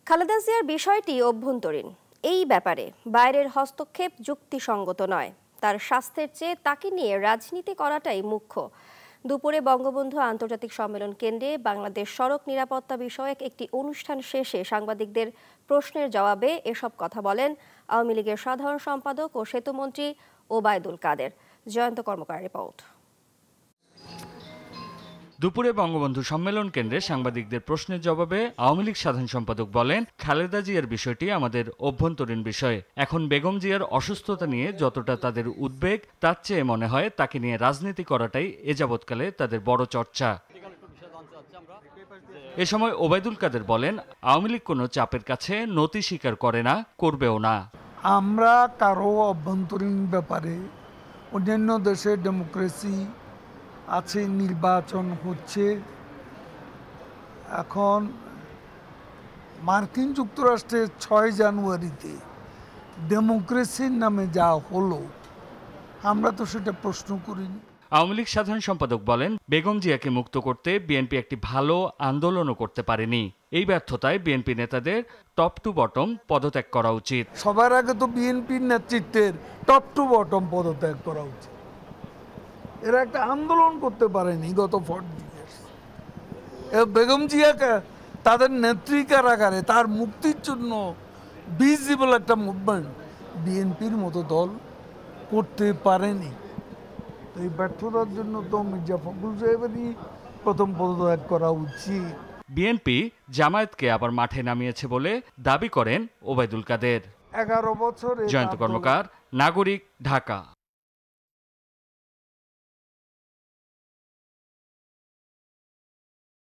খালেদা জিয়ার বিষয়টি অভ্যন্তরীণ। এই ব্যাপারে বাইরের হস্তক্ষেপ যুক্তিসঙ্গত নয়। তার স্বাস্থ্যের চেয়ে তাকে নিয়ে রাজনীতি করাটাই মুখ্য। দুপুরে বঙ্গবন্ধু আন্তর্জাতিক সম্মেলন কেন্দ্রে বাংলাদেশ সড়ক নিরাপত্তা বিষয়ক একটি অনুষ্ঠান শেষে সাংবাদিকদের প্রশ্নের জবাবে এসব কথা বলেন আওয়ামী লীগের সাধারণ সম্পাদক ও সেতুমন্ত্রী ওবায়দুল কাদের। জয়ন্ত কর্মকার রিপোর্ট। দুপুরে বঙ্গবন্ধু সম্মেলন কেন্দ্রে সাংবাদিকদের প্রশ্নের জবাবে আওয়ামী লীগ সাধারণ সম্পাদক বলেন, খালেদা জিয়ার বিষয়টি আমাদের অভ্যন্তরীণ বিষয়। এখন বেগম জিয়ার অসুস্থতা নিয়ে যতটা তাদের উদ্বেগ, তার চেয়ে মনে হয় তাকে নিয়ে রাজনীতি করাটাই এ যাবৎকালে তাদের বড় চর্চা। এ সময় ওবাইদুল কাদের বলেন, আওয়ামী লীগ কোনো চাপের কাছে নতি স্বীকার করে না, করবেও না। আমরা কারো অভ্যন্তরীণ ব্যাপারে, অন্যান্য দেশে ডেমোক্রেসি আছে, নির্বাচন হচ্ছে। এখন মার্কিন যুক্তরাষ্ট্রের 6 জানুয়ারিতে ডেমোক্রেসির নামে যা হলো, আমরা তো সেটা প্রশ্ন করিনি। আওয়ামী লীগ সাধারণ সম্পাদক বলেন, বেগম জিয়াকে মুক্ত করতে বিএনপি একটি ভালো আন্দোলনও করতে পারেনি। এই ব্যর্থতায় বিএনপি নেতাদের টপ টু বটম পদত্যাগ করা উচিত। সবার আগে তো বিএনপির নেতৃত্বের টপ টু বটম পদত্যাগ করা উচিত। এরা একটা আন্দোলন করতে পারেনি গত 40 ইয়ার্স। বেগম জিয়াকে তাদের নেত্রী কারাগারে তার মুক্তির জন্য ভিজিবল একটা মুভমেন্ট বিএনপির মতো দল করতে পারেনি। তো এই ব্যর্থতার জন্য তো মির্জা ফখরুল সাহেবেরই প্রথম পদত্যাগ করা উচিত। বিএনপি জামায়াতকে আবার মাঠে নামিয়েছে বলে দাবি করেন ওবাইদুল কাদের। 11 বছরে জয়ন্ত কর্মকার, নাগরিক, ঢাকা।